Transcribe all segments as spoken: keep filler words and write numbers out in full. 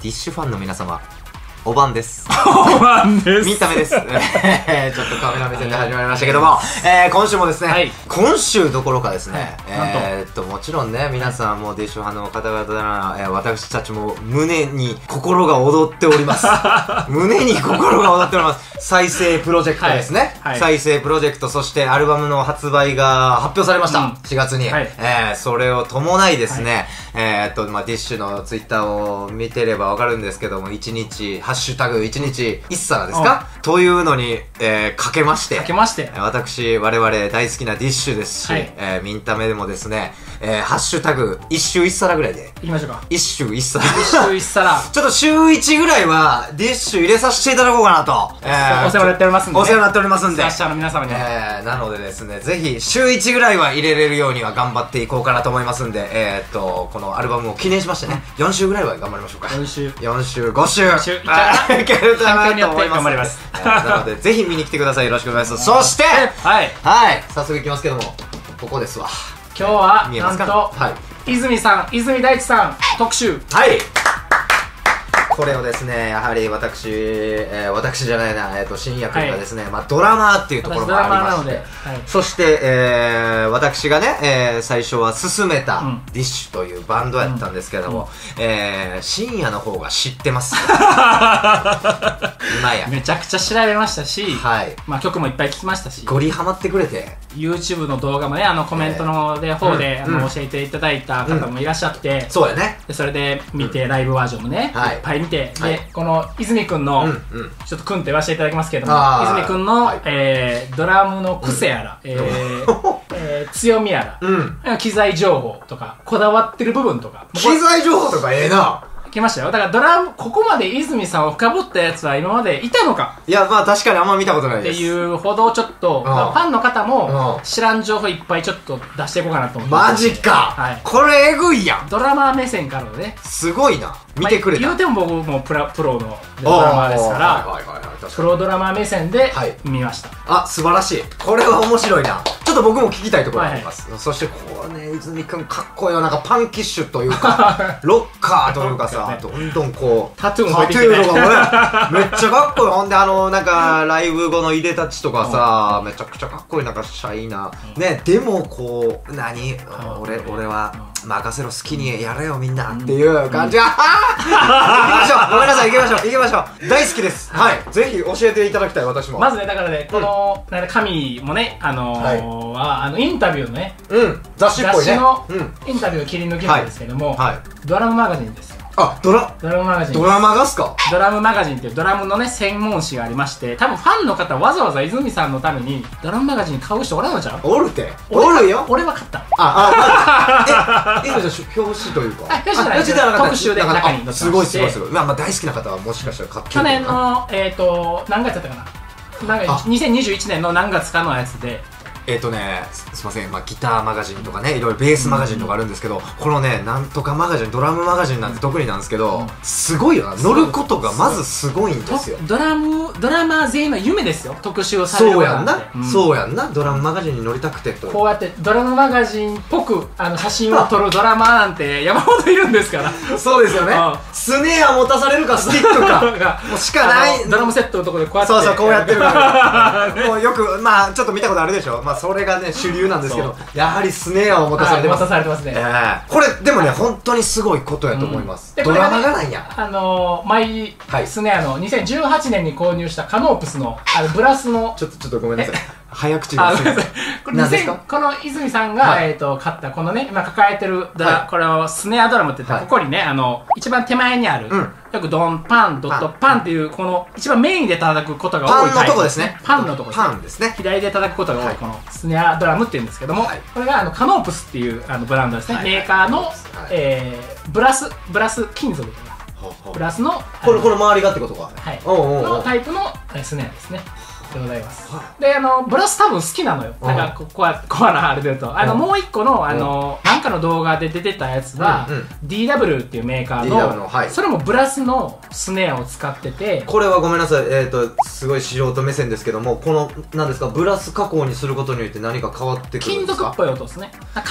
ディッシュファンの皆様、おばんです。 おばんです。 ミンタメです。ちょっとカメラ目線で始まりましたけども、えー、今週もですね、はい、今週どころかですね、はい、えー、っと、もちろんね、皆さんもディッシュファンの方々なら、えー、私たちも胸に心が躍っております。胸に心が躍っております。再生プロジェクトですね。はいはい、再生プロジェクト、そしてアルバムの発売が発表されました。うん、しがつに。はい、えー、それを伴いですね、はい、えー、っと、まあ、ディッシュのツイッターを見てればわかるんですけども、いちにち、ハッシュタグいちにちいっさらですかというのに、えー、かけまして。 かけまして。 私、我々大好きなディッシュですし、はい、えー、ミンタメでもですね、えー、ハッシュタグ、一週一皿ぐらいで。 いきましょうか。 一週一皿。 一週一皿。 ちょっと週一ぐらいは、ディッシュ入れさせていただこうかなと。 えー、お世話になっておりますんで、ね。 お世話になっておりますんで。 スラッシャーの皆様に。 えー、なのでですね、ぜひ、週一ぐらいは入れれるようには頑張っていこうかなと思いますんで、えーっと、このアルバムを記念しましてね、よん週ぐらいは頑張りましょうか。 よん週。 よん週、ご週。 ご週。いけるかなと思います。 頑張ります。 なので、ぜひ見に来てください。よろしくお願いします。そして、 はい。 はい。早速いきますけども、ここですわ。 今日は、なんと、はい、泉さん、泉大地さん、特集。 はい。これをですね、やはり私、えー、私じゃないな、えっ、ー、と、新薬がですね、はい、まあ、ドラマーっていうところもありまして、はい、そして、えー、私がね、えー、最初は勧めた、うん、ディッシュというバンドやったんですけども、うん、えー、深夜の方が知ってます。今や。 めちゃくちゃ調べましたし、 はい。 まあ、曲もいっぱい聴きましたし、 ゴリハマってくれて、 YouTube の動画もね、あの、コメントので、方で、あの、教えていただいた方もいらっしゃって、 そうやね。 で、それで見て、ライブバージョンもね、いっぱい見て、で、この泉くんの、ちょっとくんって言わせていただきますけれども、泉くんの、えー、ドラムの癖やら、えー、えー、強みやら、機材情報とか、こだわってる部分とか。 機材情報とかええな。 来ましたよ。だからドラム、ここまで泉さんを深掘ったやつは今までいたのか。 いや、まあ確かにあんま見たことないです。 っていうほどちょっと、ファンの方も知らん情報いっぱいちょっと出していこうかなと思って。 マジか。はい。これえぐいやん。 ドラマー目線からのね。 すごいな。見てくれた。 言うても僕もプラ、プロのドラマーですから、プロドラマー目線で見ました。 あ、素晴らしい。これは面白いな。ちょっと僕も聞きたいところがあります。そしてこうね、泉くんかっこいいよ。なんかパンキッシュというか、ロッカーというかさ、どんどんこう、 タトゥーも入ってきてね。 タトゥーとかもね、めっちゃかっこいい。ほんであの、なんか、ライブ後のいでたちとかさ、めちゃくちゃかっこいい。なんかシャイな。ね、でもこう、何俺、俺は、任せろ、好きにやれよみんなっていう感じが、行きましょう。ごめんなさい、行きましょう。行きましょう。大好きです。はい。ぜひ教えていただきたい、私も。 まずね、だからね、この、なんか神もね、あのー、は、あの、インタビューのね、 うん、雑誌っぽいね。 雑誌のインタビューを切り抜けるんですけども、ドラムマガジンですよ。 あ、ドラ、 ドラムマガジン。 ドラマがすか？ ドラムマガジンっていうドラムのね、専門誌がありまして、多分ファンの方わざわざ泉さんのために、ドラムマガジン買う人おらんのちゃう？ おるて。おるよ。 俺は買った。 あ、あ、まだ。え、え、じゃあ表紙というか。 あ、表紙じゃない。特集で中に載ってまして。 すごいすごいすごい。まあまあ大好きな方はもしかしたら買ってる。 去年の、えっと、何月だったかな？なんかにせんにじゅういちねんの何月かのやつで、 えっとね、すいません、まあ、ギターマガジンとかね、いろいろベースマガジンとかあるんですけど、このね、なんとかマガジン、ドラムマガジンなんて特になんですけど、すごいよな。乗ることがまずすごいんですよ。 ドラム、ドラマー全員の夢ですよ。特集をされるそうやんな。そうやんな。ドラムマガジンに乗りたくてと。 こうやってドラムマガジンっぽく、あの、写真を撮るドラマーなんて山ほどいるんですから。 そうですよね。スネア持たされるか、スティックか。もうしかない。 ドラムセットのところでこうやって。 そうそう、こうやってるから。もうよく、まあ、ちょっと見たことあるでしょ。まあ、それがね、主流なんですけど、やはりスネアを持たされてます。 持たされてますね。 これ、でもね、本当にすごいことやと思います。ドラマがなんや。 あの、マイスネアのにせんじゅうはちねんに購入したカノープスの、あの、ブラスの。 ちょっと、ちょっとごめんなさい。早口がすいません。 何ですか？この泉さんが、えっと、買った、このね、今抱えてるドラ、これをスネアドラムって言ったら、ここにね、あの、一番手前にある、よくドン、パン、ドット、パンっていう、この、一番メインで叩くことが多いタイプ。 パンのとこですね。 パンのとこですね。 パンですね。 左で叩くことが多い、このスネアドラムっていうんですけども、これが、あの、カノープスっていう、あの、ブランドですね。メーカーの、えー、ブラス、ブラス金属とか、ブラスの、 これ、この周りがってことか。 はい。のタイプのスネアですね。でございます。で、あの、ブラス多分好きなのよ。なんか、コア、コアなあれで言うと。あの、もう一個の、あの、なんかの動画で出てたやつは、ディーダブリュー っていうメーカーの、それもブラスのスネアを使ってて。 これはごめんなさい。えっと、すごい素人目線ですけども、この、なんですか、ブラス加工にすることによって何か変わってくるんですか？ 金属っぽい音ですね。カーンっ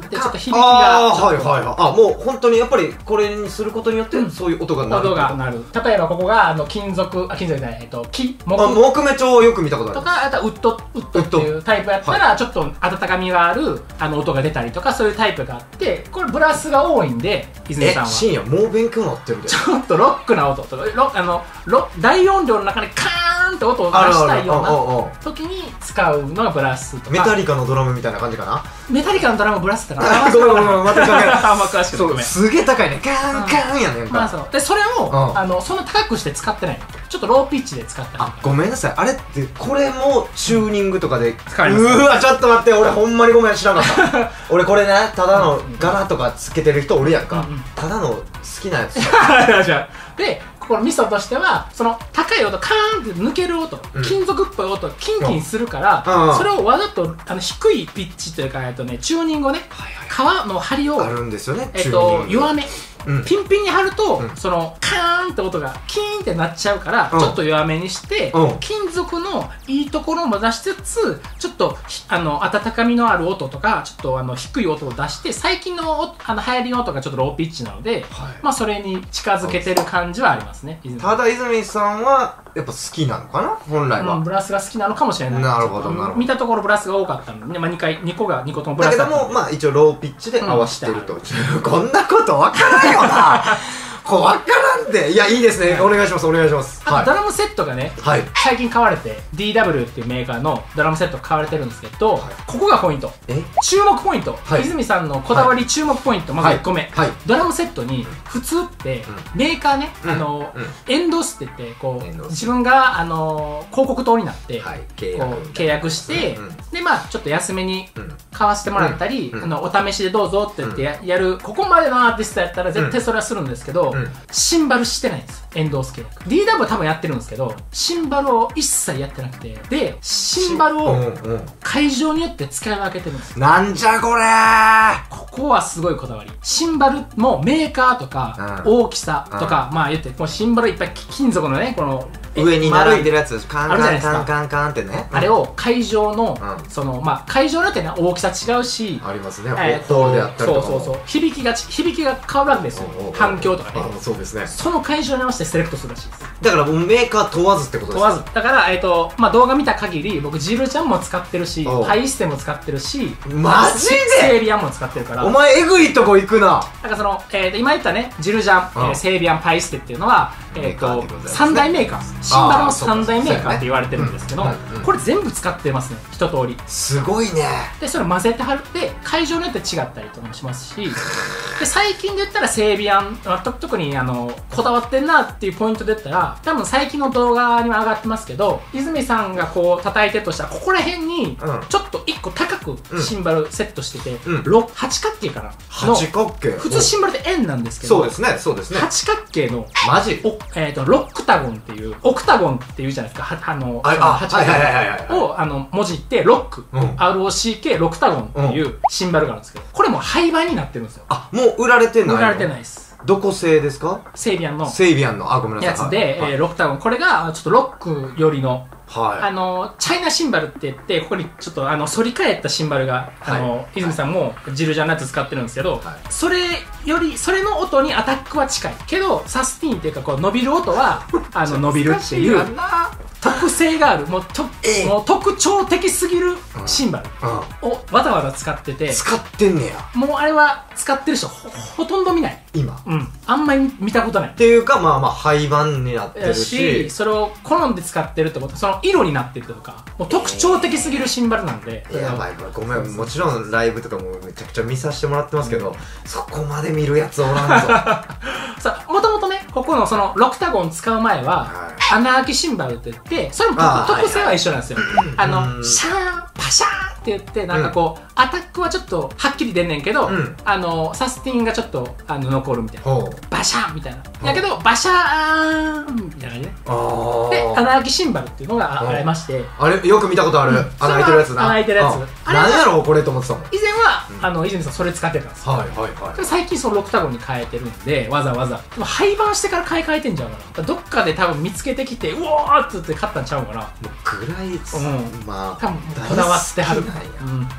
でちょっと響きがあーはいはいはい。あ、もう本当にやっぱりこれにすることによってそういう音が鳴る。 音が鳴る。例えばここがあの金属、あ、金属じゃない、えっと木、木あ、木目調よく見たことあるとか、あとはウッドウッドっていうタイプやったらちょっと温かみがあるあの音が出たりとか、そういうタイプがあって、これブラスが多いんで、泉さんはえ、深夜もう勉強になってるで。 ちょっとロックな音とか、ロあのロ大音量の中でカーンって音を出したいような時に使うのがブラスとか。 メタリカのドラムみたいな感じかな。 メタリカのドラムブラスだからごめんごめんごめん、また考えあんま詳しくない。ごめん。 すげえ高いね。カーンカーンやねんか。 まあそうで、それをあのそんな高くして使ってない。ちょっとローピッチで使ったり。 あ、ごめんなさい。あれってこれもチューニングとかで使います。 うわ、ちょっと待って、俺ほんまにごめん、知らなかった俺これね、ただの柄とかつけてる人おるやんか。ただの好きなやつで、ここのミソとしては、その高い音、カーンって抜ける音、金属っぽい音、キンキンするから、それをわざとあの低いピッチというか、えっとね、チューニングをね、皮の張りをあるんですよね。 えっと弱め。ピンピンに張ると、そのカーンって音がキーンってなっちゃうから、ちょっと弱めにして、金属のいいところも出しつつ、ちょっとあの温かみのある音とか、ちょっとあの低い音を出して、最近のあの流行りの音がちょっとローピッチなので、まあそれに近づけてる感じはありますね。 ただ泉さんはやっぱ好きなのかな、本来は。 ブラスが好きなのかもしれない。 なるほどなるほど。 見たところブラスが多かったので、まあにかいにこがにこともブラスだけども、まあ一応ローピッチで合わせてると。こんなことわからんよなこう分からんで。いや、いいですね。お願いしますお願いします。 あとドラムセットがね、最近買われて ディーダブリュー っていうメーカーのドラムセット買われてるんですけど、ここがポイント。注目ポイント。泉さんのこだわり注目ポイント、まずいっこめ。ドラムセットに普通ってメーカーね、あのエンドースって言って、こう自分があの広告塔になって契約して、でまあちょっと安めに買わせてもらったり、あのお試しでどうぞって言ってやる、ここまでのアーティストやったら絶対それはするんですけど、シンバルしてないんですよ、エンドース契約。 ディーダブリュー 多分やってるんですけど、シンバルを一切やってなくて、でシンバルを会場によって使い分けてるんですよ。 なんじゃこれー。 ここはすごいこだわり。シンバルもメーカーとか大きさとか、まあ言ってもうシンバルいっぱい金属のね、この上に並んでるやつ、カンカンカンカンカンってね、 あれを会場のそのまあ会場によってね大きさ違うし、 ありますね、ホールであったりとか、 そうそうそう、響きが響きが変わるわけですよ、反響とかね。 そうですね。 その会場に合わせてセレクトするらしいです。 だからもうメーカー問わずってことですか。 問わず。だからえっとまあ動画見た限り、僕ジルちゃんも使ってるし、パイステも使ってるし、 マジでセービアンも使ってるから。 お前えぐいとこ行くな。 だからそのえ今言ったね、ジルジャン、セービアン、パイステっていうのはえっと三大メーカー、シンバルの三大メーカーって言われてるんですけど、これ全部使ってますね、一通り。 すごいね。 でそれを混ぜてはるって会場によって違ったりとかもしますし、で最近で言ったらセービアン、特にあのこだわってんなっていうポイントで言ったら、多分最近の動画には上がってますけど、泉さんがこう叩いてるとしたら、ここら辺にちょっと一個高くシンバルセットしてて、八角形かな、 八角形。 普通シンバルって円なんですけど、 そうですねそうですね、 八角形のマジえっとロクタゴンっていう、オクタゴンっていうじゃないですか、あの八角形をあの文字ってロック、 アールオーシーケー ロクタゴンっていうシンバルがあるんですけど、これも廃盤になってるんですよ。 あ、もう売られてないの？ 売られてないです。 どこ製ですか？ セイビアンのセイビアンの、あ、ごめんなさい、 やつで、えー、ロクタゴン、これがちょっとロック寄りの、 はい、 あのチャイナシンバルって言って、ここにちょっとあの反り返ったシンバルが、はい、あの泉さんもジルジャンのやつ使ってるんですけど、はい、それよりそれの音にアタックは近いけど、サスティーンっていうかこう伸びる音はあの伸びるっていう特性がある、もうと、えー、もう特徴的すぎるシンバルをわざわざ使ってて、 使ってんねや。 もうあれは使ってる人 ほ, ほとんど見ない今、 うん、あんまり見たことないっていうか、まあまあ廃盤になってるし、 それを好んで使ってるってことは、その色になってるとか、もう特徴的すぎるシンバルなんで、 えー、やばい、ごめん、もちろんライブとかもめちゃくちゃ見させてもらってますけど、うん、そこまで見るやつおらんぞさあ、もともとね、ここのそのロクタゴン使う前は、はい、穴開きシンバルって言って、それも特性は一緒なんですよ。あのシャーンパシャーンって言って、なんかこう、うん、アタックはちょっとはっきり出んねんけど、うん、あのサスティンがちょっとあの残るみたいな、バシャーンみたいな、やけどバシャーンみたいな感じね。で穴開きシンバルっていうのがありまして、 あれよく見たことある、うん、穴開いてるやつな。 穴開いてるやつ、 あれ何やろうこれと思ってたもん。 以前は、うん、あの泉さんそれ使ってたんですよ。はいはいはい。最近そのロクタゴンに変えてるんで、わざわざでも廃盤してから買い替えてんじゃんかな。どっかで多分見つけてきて、うおーって言って買ったんちゃうかな。 もうぐらい、うん、まあ多分こだわってはる。 いや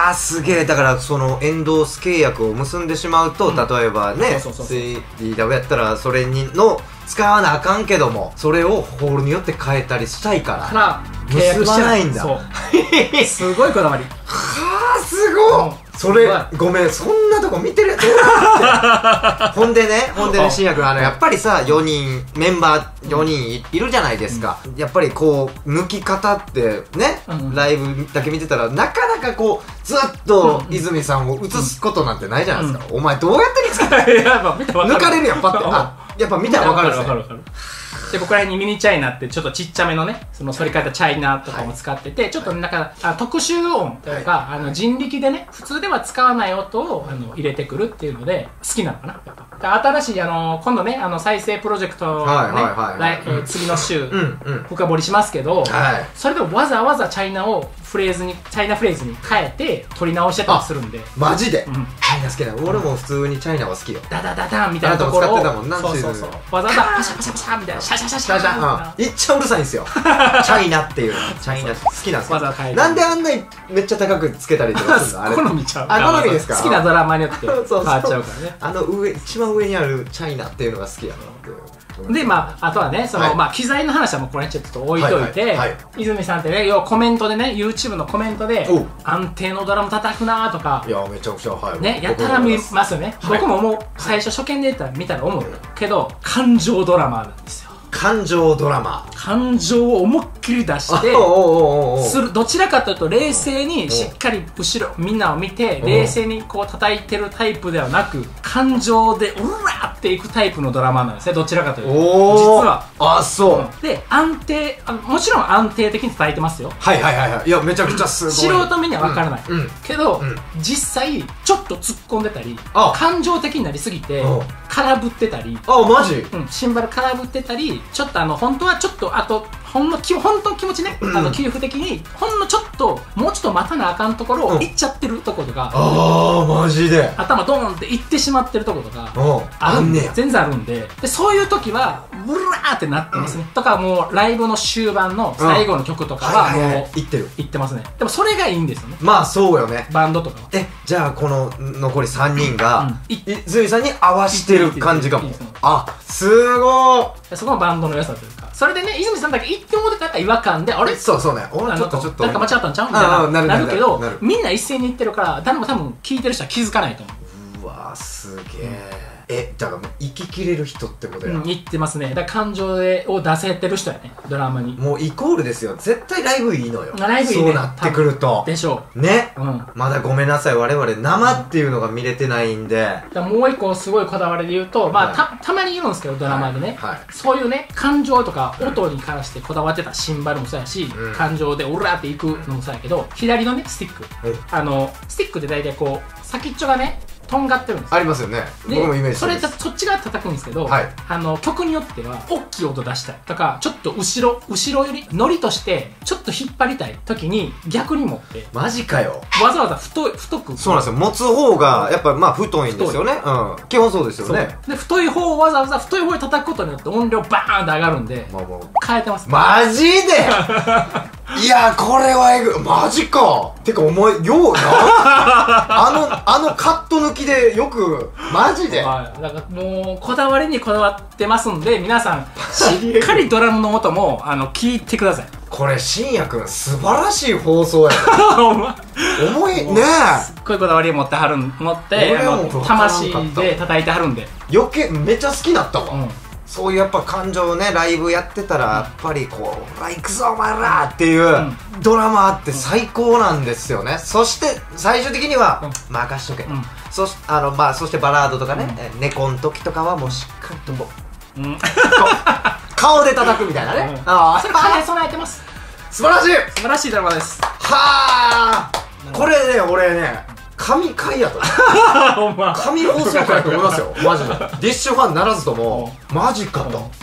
わーすげえ。だからそのエンドース契約を結んでしまうと、うん、例えばね スリーディーダブリュー やったらそれにの使わなあかんけども、それをホールによって変えたりしたいからから結ばないんだ。 そうすごいこだわり。 はあすごい。それごめん、そんなとこ見てるやつおらんってほんでね、ほんでね、信也君、あのやっぱりさ、よにんメンバーよにん い, いるじゃないですか、うん、やっぱりこう抜き方ってね、うん、ライブだけ見てたらなかなかこうずっと泉さんを映すことなんてないじゃないですか、うん、お前どうやって見つけた抜かれるやん、パッて。あ、やっぱ見たら分かるんですね。 で、ここら辺にミニチャイナってちょっとちっちゃめのね、その反り返ったチャイナとかも使ってて、はい、ちょっとなんかあ特殊音というか、はい、あの人力でね、普通では使わない音をあの入れてくるっていうので好きなのかな。新しいあの今度ね、あの再生プロジェクトね、次の週、うんうん、深掘りしますけど、はい、それでわざわざチャイナをフレーズにチャイナフレーズに変えて取り直してたりするんで。 マジで、うん、チャイナ好きなの。俺も普通にチャイナは好きよ。 ダダダダンみたいなところを使ってたもんな。 そうそうそう、わざわざパシャパシャパシャみたいな、シャシャシャシャシャ、 いっちゃうるさいんですよチャイナっていうチャイナ好きなんですよ。なんであんなにめっちゃ高くつけたりとかするの？あれ好みちゃう。 あ、好みですか？ 好きなドラマによって変わっちゃうからね。 あの上、一番上にあるチャイナっていうのが好きやなっていう。 で、まあ、あとはね、その、はい、まあ、機材の話はもうこれちょっと置いといて、泉さんってね、要はコメントでね、YouTube のコメントで、安定のドラム叩くなーとか、 いや、めちゃくちゃ、はい。 ね、やったら見ますよね。はい、僕ももう、最初初見で見たら思うけど、感情ドラマーなんですよ。 感情ドラマ感情を思いっきり出してする。どちらかというと冷静にしっかり後ろみんなを見て冷静にこう叩いてるタイプではなく、感情でうらーっていくタイプのドラマなんですね。どちらかというと実は。 あ、そう、 うん、で安定、あのもちろん安定的に叩いてますよ。 はいはいはいはい。いや、めちゃくちゃすごい。 素人目には分からない、うんうん、けど、うん、実際ちょっと突っ込んでたり感情的になりすぎて空振ってたり、 あ、マジ、 うん、シンバル空振ってたり、ちょっとあの本当はちょっとあとほんのき本当の気持ちね、うん、あの給付的にほんのちょっともうちょっと待たなあかんところを行っちゃってるところとか、 ああマジで頭ドーンって行ってしまってるところとかあんねや。 全然あるんで、でそういう時はブラーってなってますね、うん、とかもうライブの終盤の最後の曲とかはもう行ってる行ってますね。でもそれがいいんですよね。 まあそうよね、 バンドとかは。 え、じゃあこの残りさんにんが泉さんに合わしてる感じかも。あ、すごー。 そこのバンドの良さというか、それでね、泉さんだけ言ってもらったら違和感で、あれそうそうね、俺ちょっとちょっとなんか間違ったんちゃうみたいななるけど、みんな一斉に言ってるから誰も多分聞いてる人は気づかないと思う。 うわー、すげえ。え、だからもう生ききれる人ってことや。うん、 言ってますね。だから感情を出せてる人やね、ドラマに。 もうイコールですよ。絶対ライブいいのよ。 ライブいいね。 そうなってくると。 でしょう。 ね。うん。まだごめんなさい。我々生っていうのが見れてないんで。 だもう一個すごいこだわりで言うと、まあ、た、たまに言うんですけど、ドラマでね。はい。そういうね、感情とか音に関してこだわってたシンバルもそうやし、感情でオラーっていくのもそうやけど、左のね、スティック。あの、スティックって大体こう、先っちょがね、とんがってるんですよ。 ありますよね。僕もイメージしてます。 それそっち側叩くんですけど、はい、あの曲によっては大きい音出したいとか、ちょっと後ろ後ろよりノリとしてちょっと引っ張りたい時に逆に持って、 マジかよ。 わざわざ太い太く。 そうなんですよ。持つ方がやっぱまあ太いんですよね。うん。基本そうですよね。 で太い方をわざわざ太い方に叩くことによって音量バーンって上がるんで、まあまあ、変えてます、ね。 マジで。いやこれはえぐ。マジか。てかお前ようなあのあのカット抜きでよくマジで。 はい。だからもうこだわりにこだわってますんで、皆さんしっかりドラムの音もあの聞いてください。 これ信也くん素晴らしい放送やね。重いねえ。 すっごいこだわり持ってはる持ってあの魂で叩いてはるんで。 余計めっちゃ好きになったわ。うん、そういうやっぱ感情をね、ライブやってたらやっぱりこう「ほら行くぞお前ら!」っていうドラマって最高なんですよね。そして最終的には「任しとけ」と、そしあのまあそしてバラードとかね、猫の時とかはもうしっかりともう顔で叩くみたいなね。 ああ、それ兼ね備えてます。 素晴らしい素晴らしいドラマです。 はあ、これね、俺ね神回やと神放送回やと思いますよ。マジでディッシュファンならずともマジかと。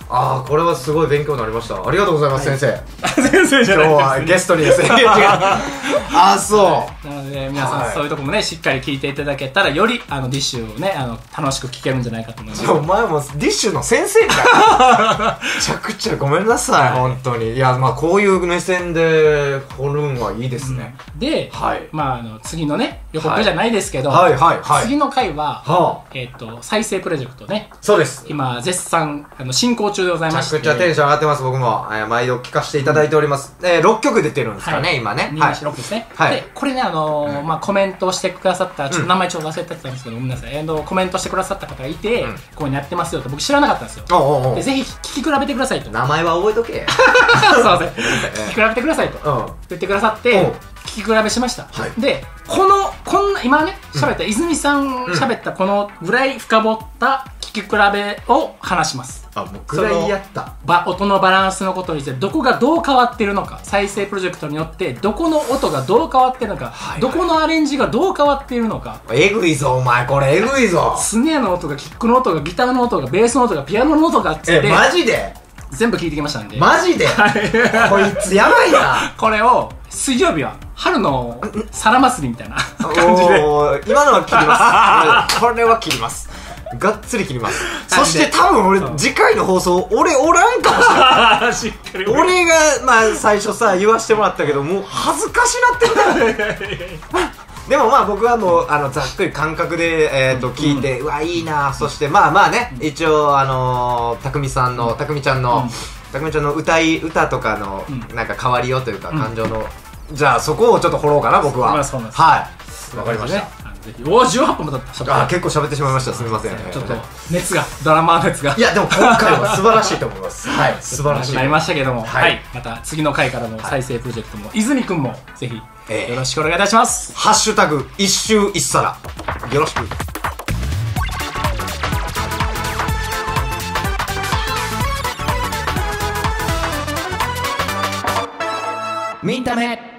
ああ、これはすごい勉強になりました。ありがとうございます、先生。 先生じゃない今日はゲストにですね。違う。ああ、そう。 なので皆さんそういうとこもね、しっかり聞いていただけたら、よりあのディッシュをね、あの楽しく聞けるんじゃないかと思います。 お前もディッシュの先生みたいな。めちゃくちゃごめんなさい、本当に。いや、まあこういう目線で掘るんはいいですね。 で、まああの次のね、予告じゃないですけど、次の回は、えっと再生プロジェクトね。 そうです。 今絶賛あの進行中でございまして、 めちゃくちゃテンション上がってます。僕も毎度聞かせていただいております。えろっきょく出てるんですかね、今ね。 に、ろくですね。でこれね、あのまあコメントしてくださった、ちょっと名前ちょっと忘れてたんですけど、ごめんなさい。コメントしてくださった方がいて、こういうのやってますよって僕知らなかったんですよ。でぜひ聞き比べてくださいと。 名前は覚えとけ。 すいません。聞き比べてくださいと言ってくださって、聞き比べしました。でこのこんな今ね喋った泉さん喋ったこのぐらい深掘った聞き比べを話します。 あ、もうぐらいやった。 音のバランスのことにして、どこがどう変わってるのか、再生プロジェクトによってどこの音がどう変わってるのか、どこのアレンジがどう変わっているのか。 えぐいぞお前、これえぐいぞ。 スネアの音が、キックの音が、ギターの音が、ベースの音が、ピアノの音がっつって、 えマジで全部聞いてきましたんで。 マジでこいつやばいな。 これを水曜日は春の皿祭りみたいな感じで今のは切ります。これは切ります。がっつり切ります。そして多分俺次回の放送俺おらんかもしれない。しっかり俺がまあ最初さ言わしてもらったけど、もう恥ずかしなってるからでもまあ僕はもうあのざっくり感覚でえっと聞いて、うわいいな。そしてまあまあね、一応あのたくみさんのたくみちゃんのたくみちゃんの歌い歌とかのなんか変わりようというか感情の、じゃあそこをちょっと掘ろうかな僕は。はい、わかりました。 おお、じゅうはっぷんも経った。 あ、結構喋ってしまいました。すみません。 ちょっと熱が、ドラマー熱が。 いやでも今回は素晴らしいと思います。はい、素晴らしい。 なりましたけども、はい、また次の回からの再生プロジェクトも泉くんもぜひよろしくお願いいたします。 ハッシュタグ一周一皿よろしく。 ミンタメ。